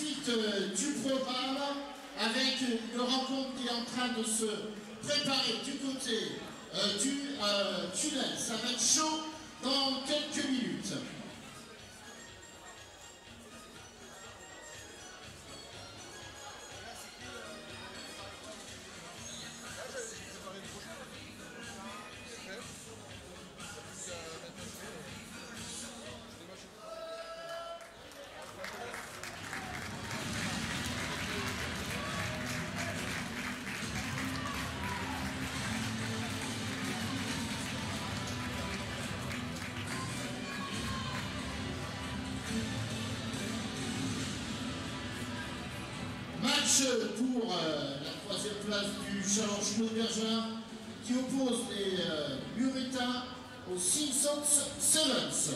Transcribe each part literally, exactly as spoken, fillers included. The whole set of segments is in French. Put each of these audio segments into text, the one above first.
suite euh, du programme avec une rencontre qui est en train de se préparer du côté euh, du euh, tunnel. Ça va être chaud dans quelques minutes. Match pour euh, la troisième place du Challenge Claude Bergin qui oppose les euh, Muritains aux Simpsons Sevens.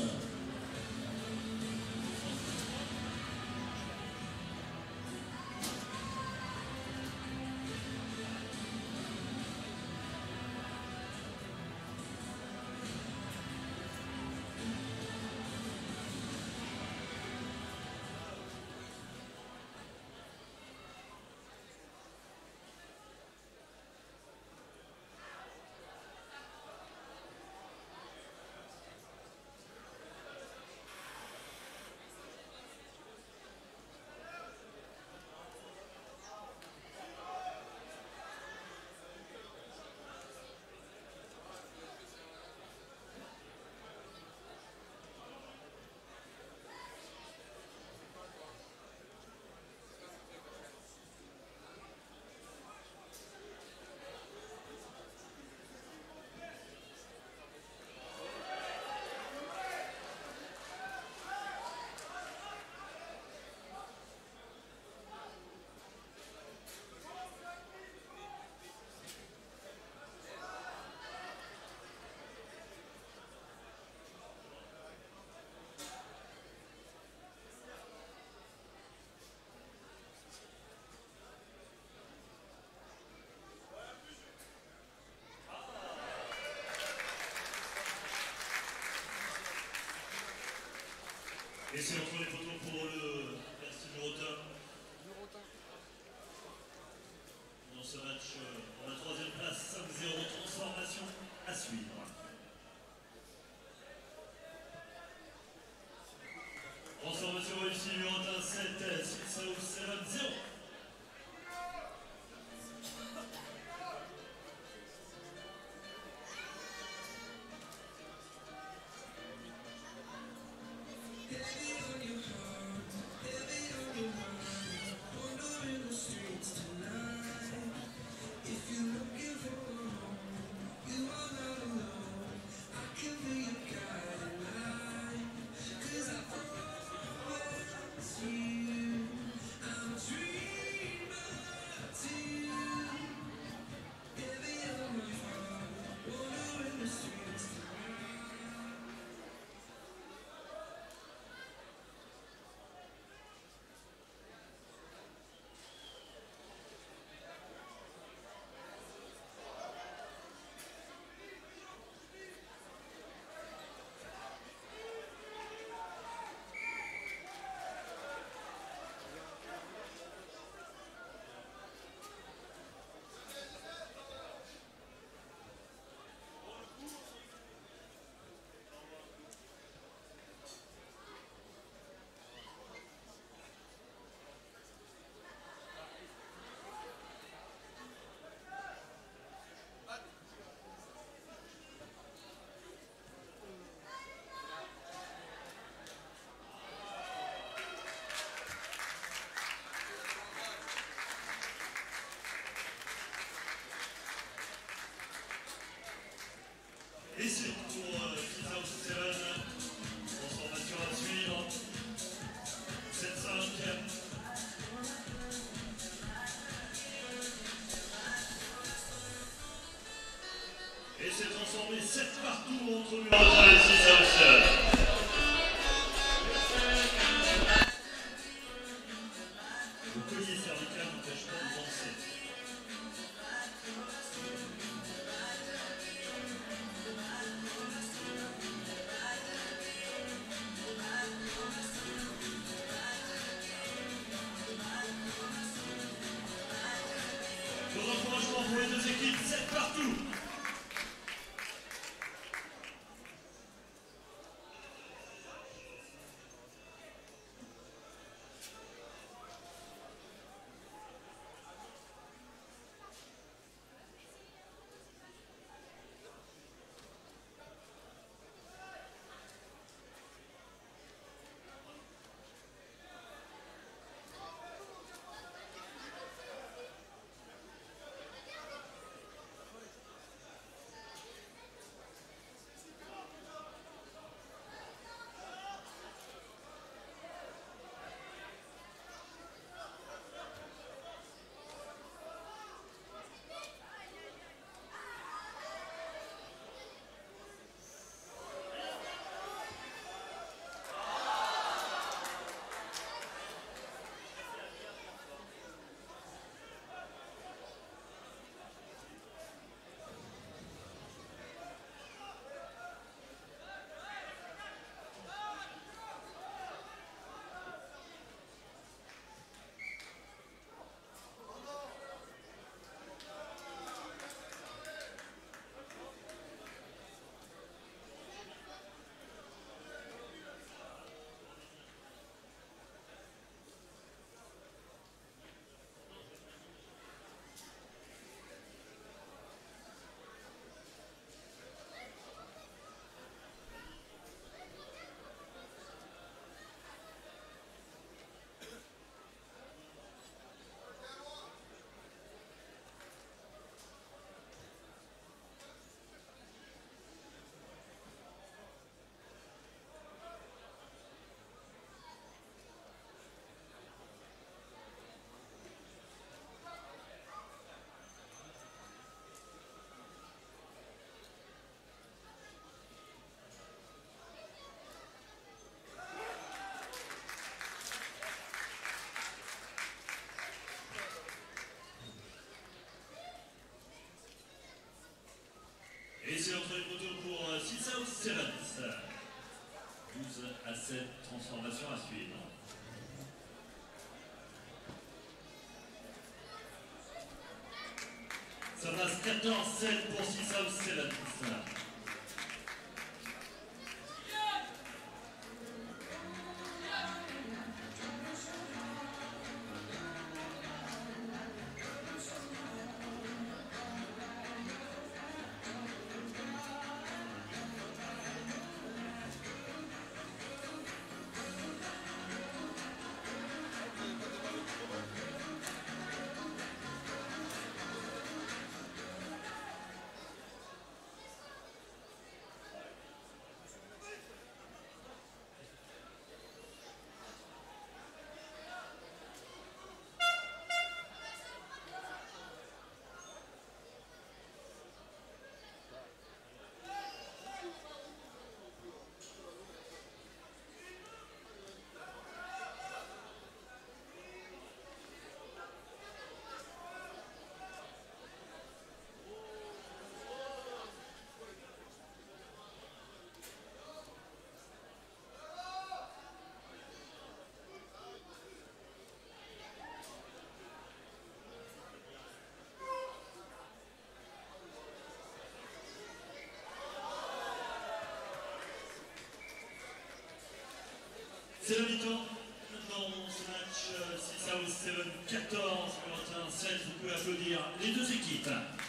Et c'est entre les photos pour le Merci Murotin. Dans ce match, dans la troisième place, cinq zéro, transformation à suivre. Transformation réussie, Murotin sept, six sept zéro. I'm dreaming. encouragement pour les deux équipes, sept partout. Et c'est entre les poteaux pour six South Sevens. douze à sept transformations à suivre. Ça passe quatorze sept pour six South Sevens. C'est la mi-temps dans ce match six South Sevens quatorze, Corentin sept, vous pouvez applaudir les deux équipes.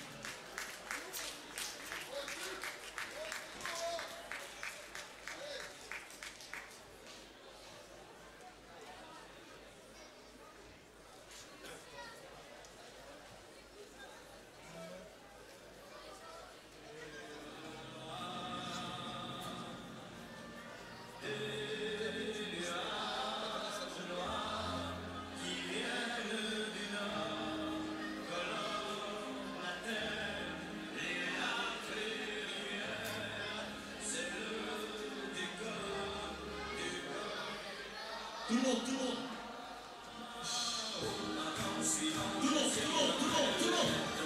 Tout le monde, tout le monde. Tout le monde, tout le monde, tout le monde, tout le monde.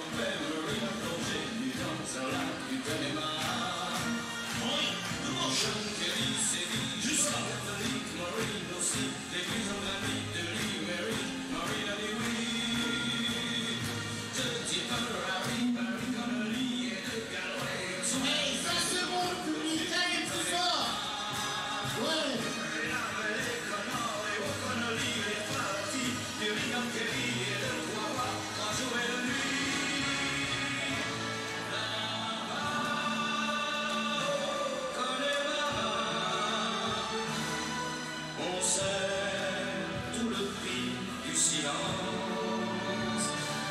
Oui, tout le monde. Juste là. Marina, silence.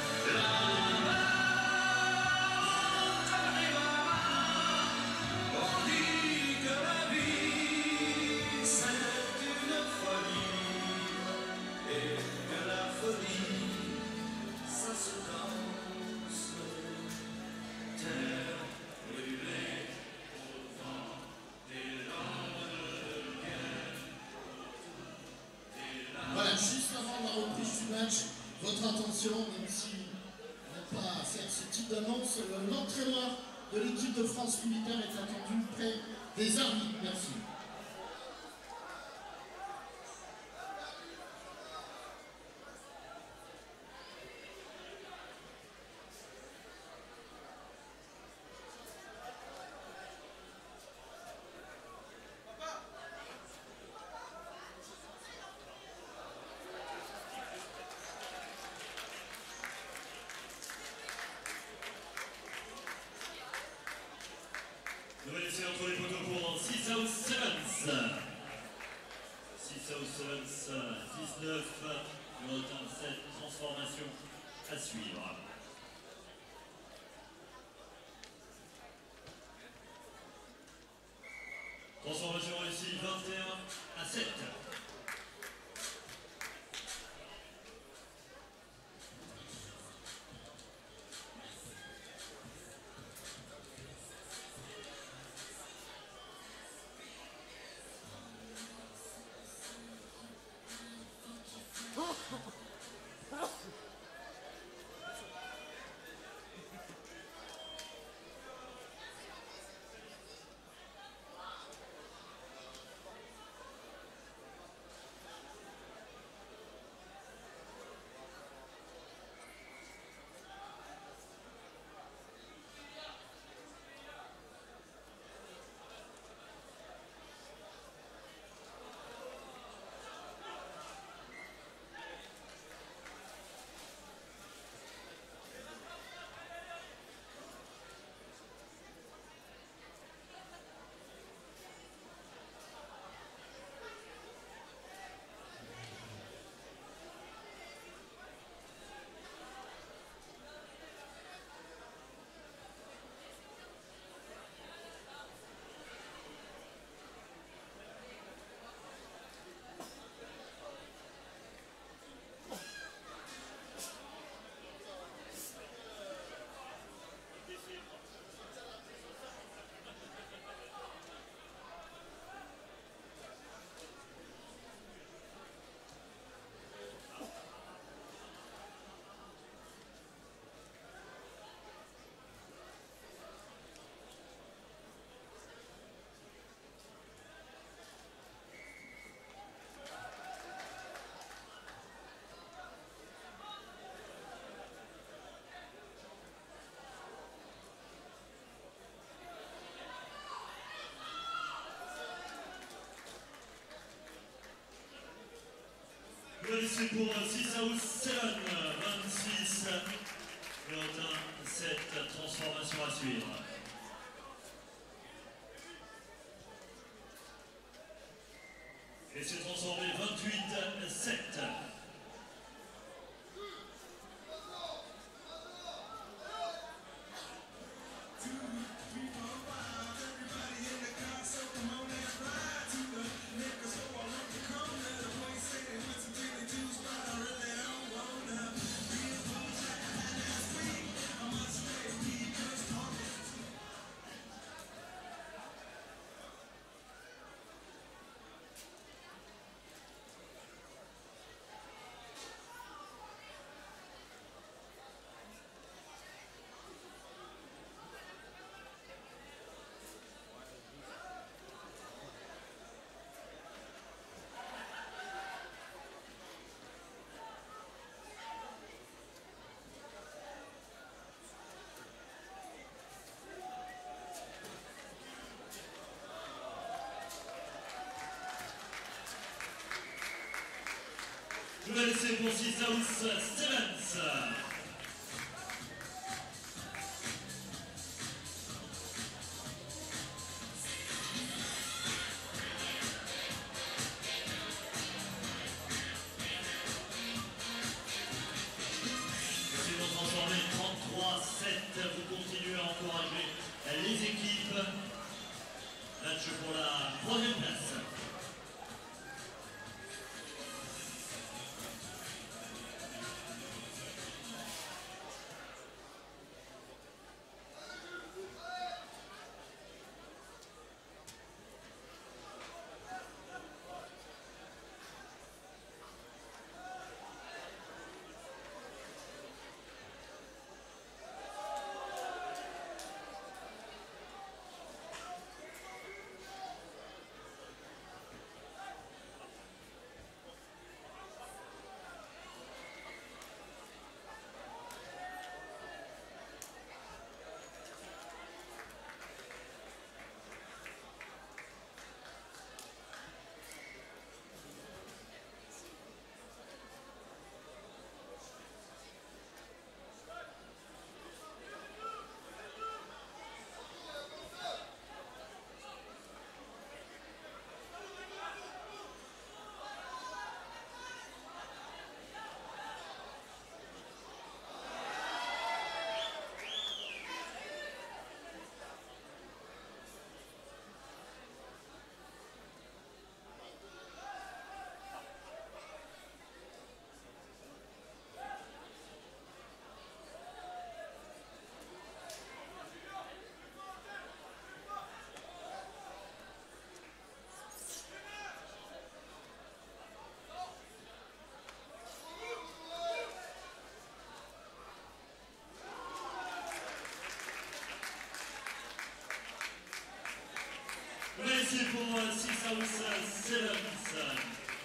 Là-bas, dans les mamas, on dit que la vie c'est une folie et que la folie ça se danse. Terre brûlée au vent des langues de guerre. Voilà, juste avant la reprise du match, votre attention, même si on n'a pas à faire ce type d'annonce, l'entraîneur de l'équipe de France militaire est attendu près des arbitres. Merci. Nouvel essai entre les poteaux pour six South Sevens. six South Sevens, dix-neuf, numéro sept, transformation à suivre. Transformation réussie, vingt et un à sept. Nouvel essai pour six South Seven, vingt-six, numéro sept, transformation à suivre. Et c'est transformé vingt-huit à sept. Nouvel essai pour six South Sevens. South Sevens.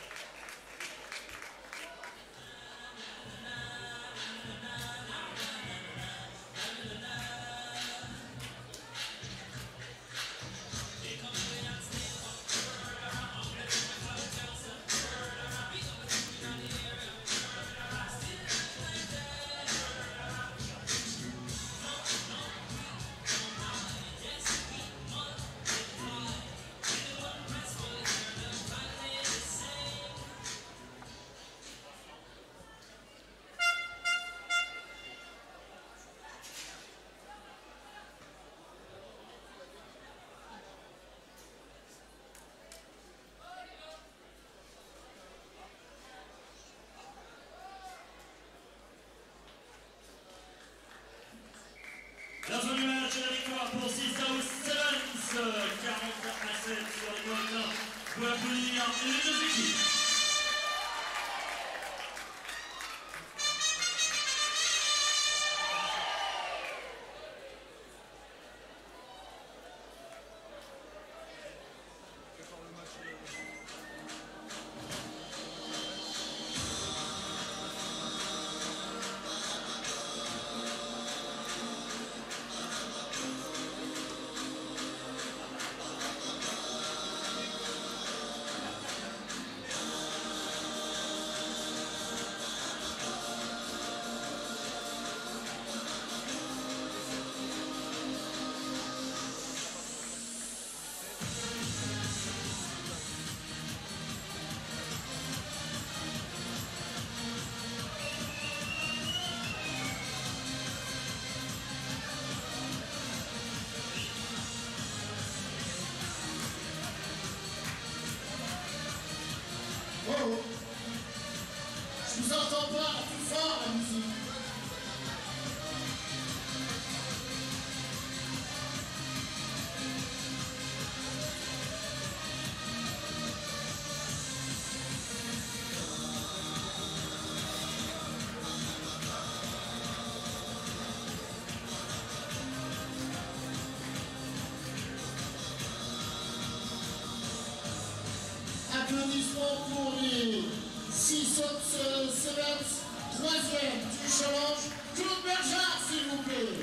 Dans un match de la victoire pour six South Sevens, quarante à sept sur les côtes. Pour applaudir les deux équipes. Oh, je vous entends pas plus fort la musique. Applaudissements pour les six South Sevens, troisième du challenge, Claude Bergeard, s'il vous plaît.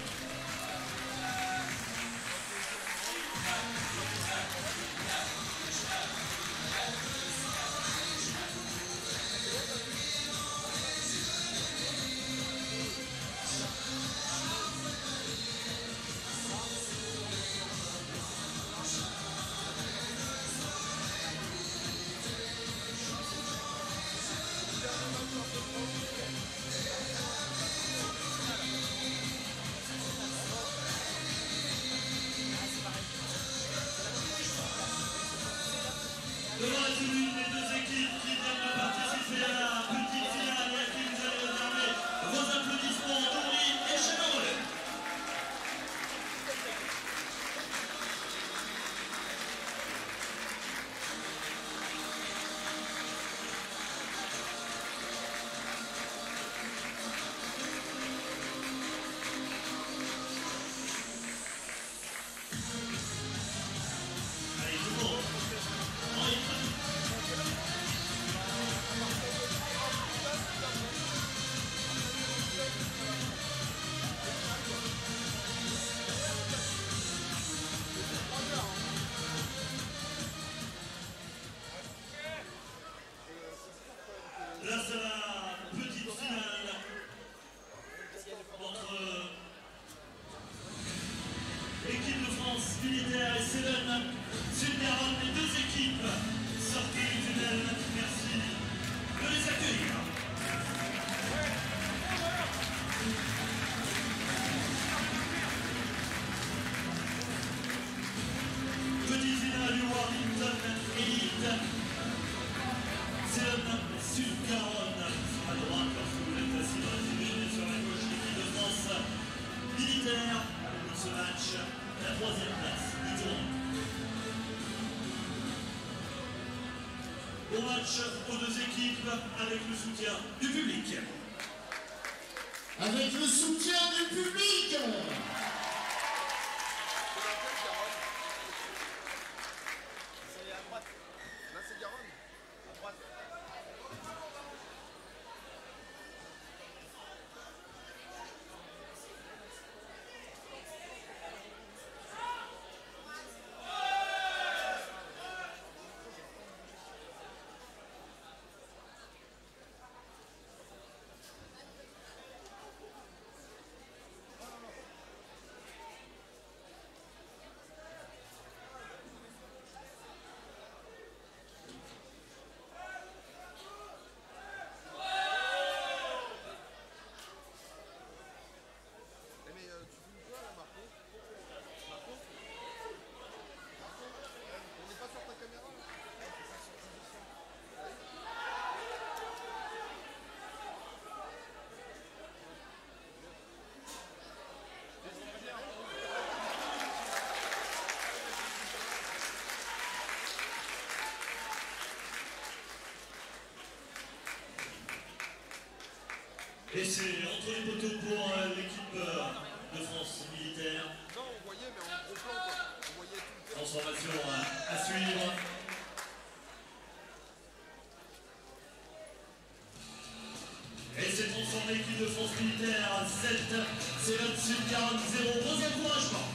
Devant la tribune, les deux équipes qui viennent de participer à la petite finale et à qui vous allez réserver vos applaudissements, Henri et Chanoël. Allez, tout le monde. En rythme. Là, c'est la petite finale entre l'équipe de France militaire et Seven Sud-Garonne, les deux équipes sorties du tunnel. Merci de les accueillir. Petite finale du Warrington Elite. Seven Sud-Garonne sur la droite lorsque vous êtes assis dans la tribune et sur la gauche l'équipe de France militaire pour ce match, la troisième place du tournoi. Bon match aux deux équipes avec le soutien du public. Avec le soutien du public. C'est à droite. Et c'est entre les poteaux pour euh, l'équipe euh, de France militaire. Non, on voyait, mais en gros plan, quoi. On voyait tout le terrain. Transformation à, à suivre. Et c'est transformé l'équipe de France militaire. sept, c'est vingt-six quarante zéro. Bon encouragement.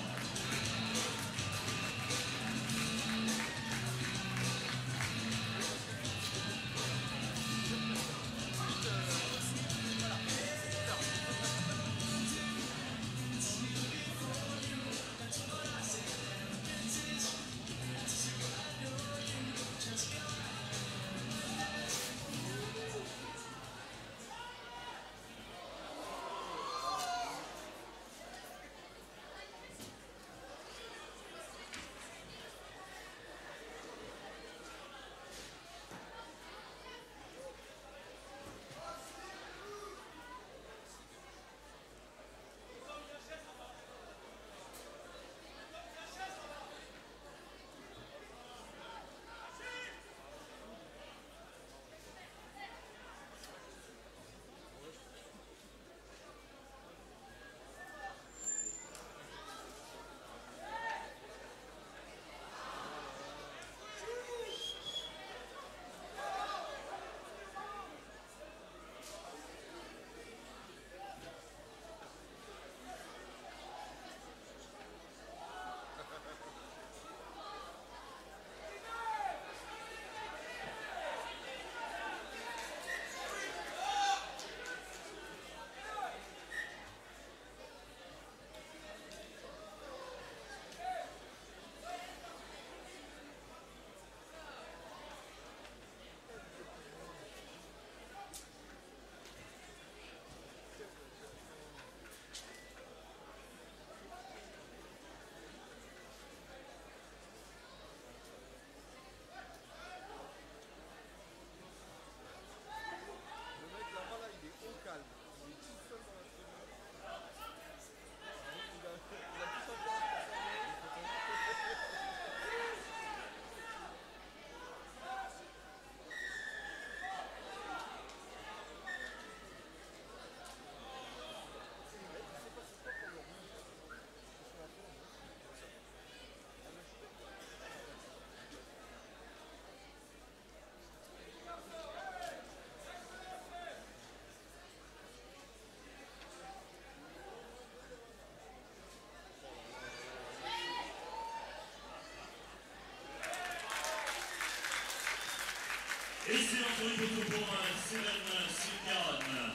Et c'est entre les poteaux pour Céline Singaron.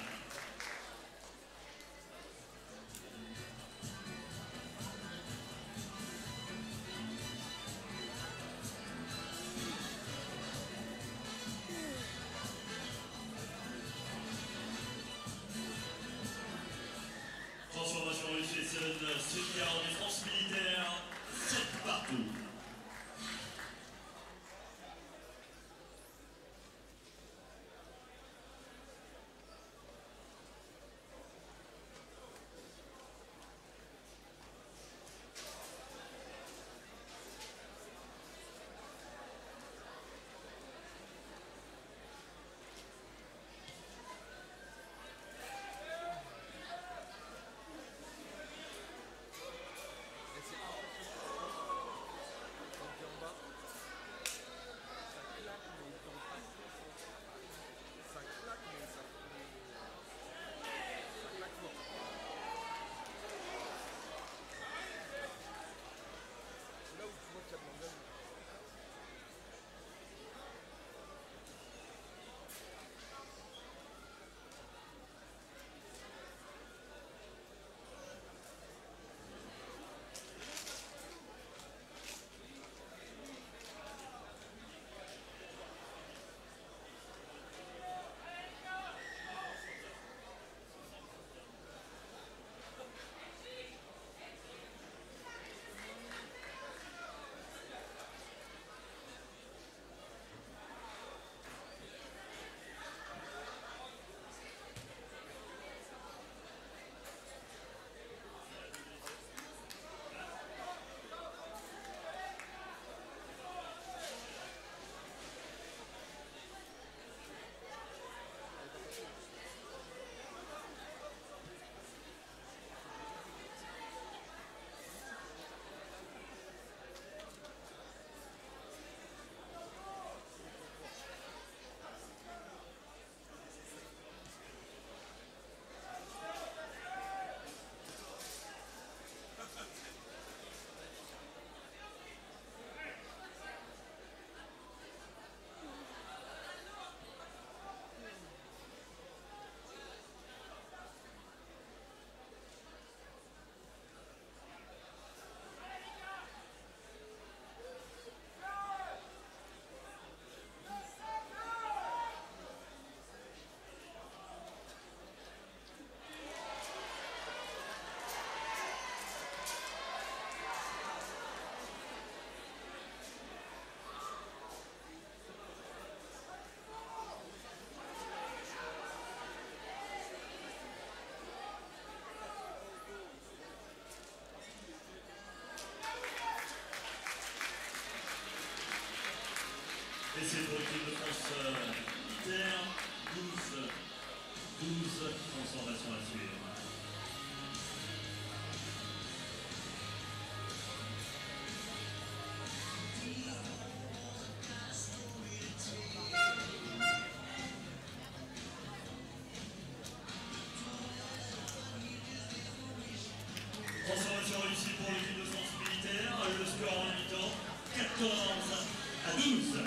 Transformation réussie, Céline Singaron et France militaire, sept partout. transformations à suivre. Transformation réussie pour l'équipe de France militaire, le score en mi-temps, quatorze à douze.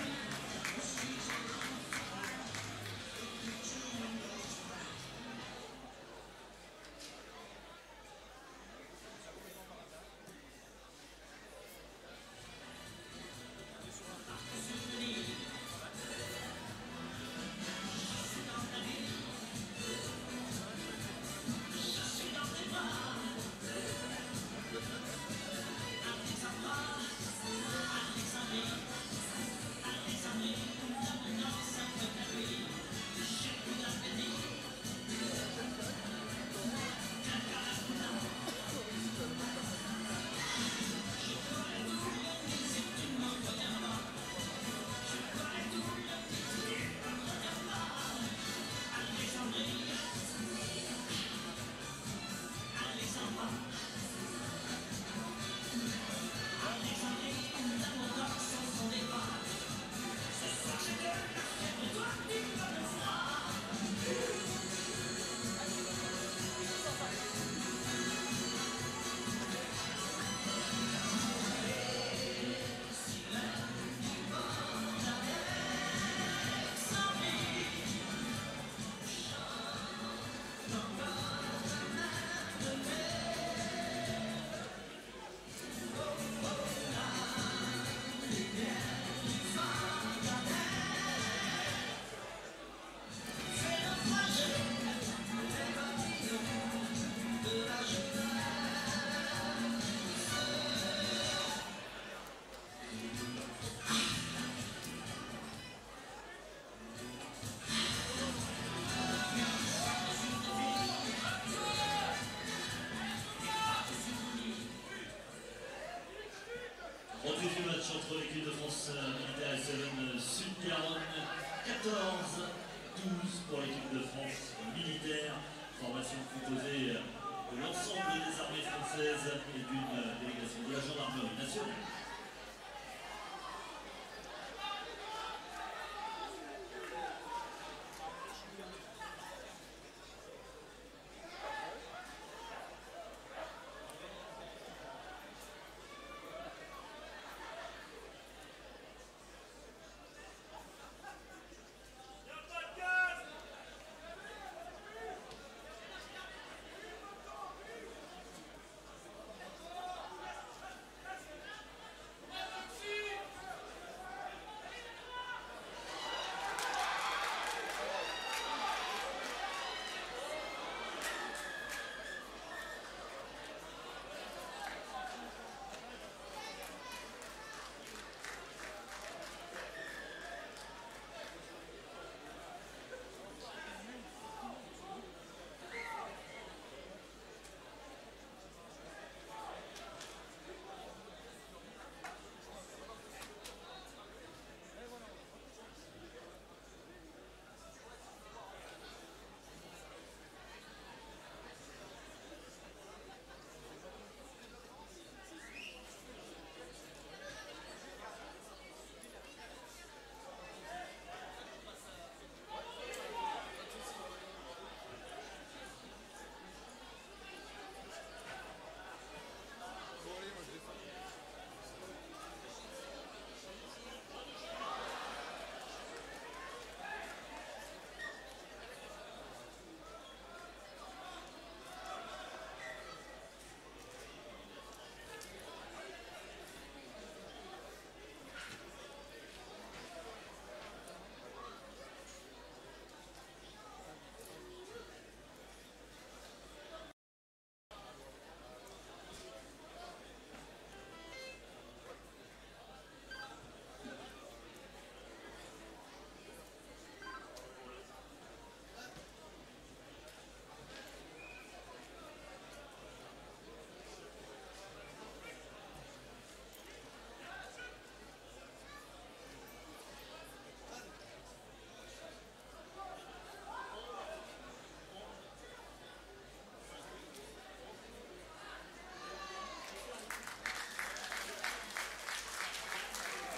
Reprise du match entre l'équipe de France militaire et Seven Sud-Garonne, quatorze douze pour l'équipe de France militaire, formation composée de l'ensemble des armées françaises et d'une délégation de la gendarmerie nationale.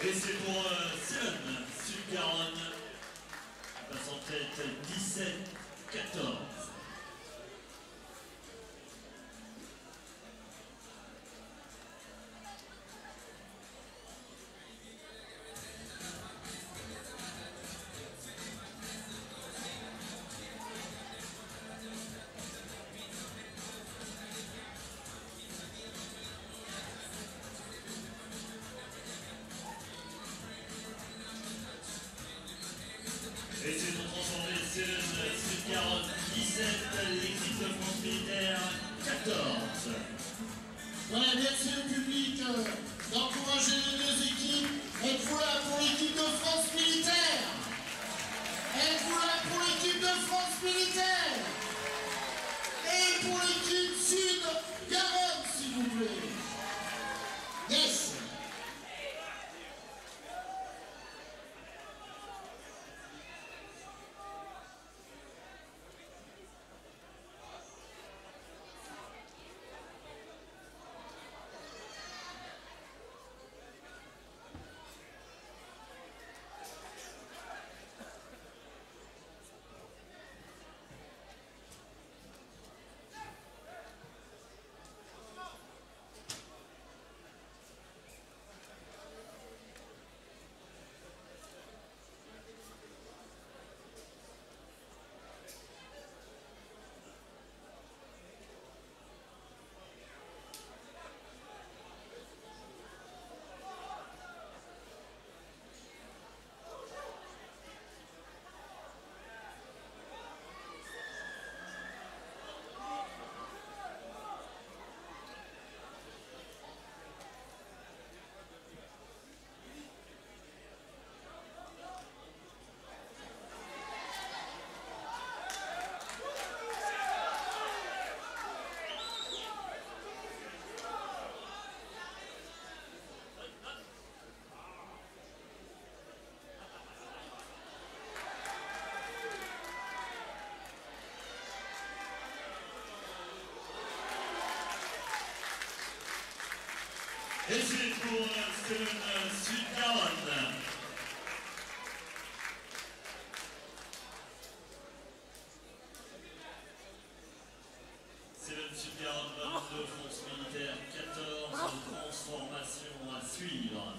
Et c'est pour euh, Seven, Sud-Garonne, passe en tête dix-sept quatorze. Et c'est pour transformer Sud-Garonne dix-sept, l'équipe de France militaire quatorze. Voilà, merci le public euh, d'encourager les deux équipes. Êtes-vous là pour l'équipe de France militaire? Êtes-vous là pour l'équipe de France militaire? Et pour l'équipe Sud-Garonne, s'il vous plaît. Yes. Et c'est pour Seven Sud-Garonne. Seven Sud-Garonne, vingt-deux, France militaire quatorze, transformation à suivre.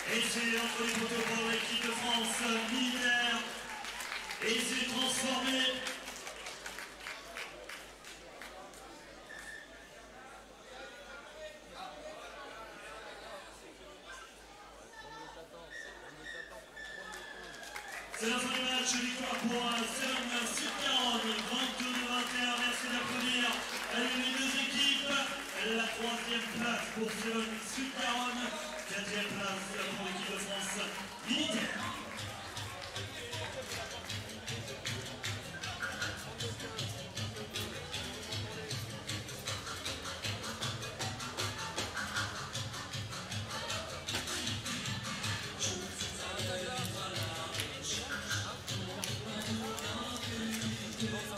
Et c'est entre les poteaux pour l'équipe de France militaire. Et c'est transformé. C'est la fin du match, victoire pour Seven Sud-Garonne, vingt-deux vingt et un. Merci d'applaudir les deux équipes. La troisième place pour Seven Sud-Garonne, quatrième place pour l'équipe de France militaire. Bon,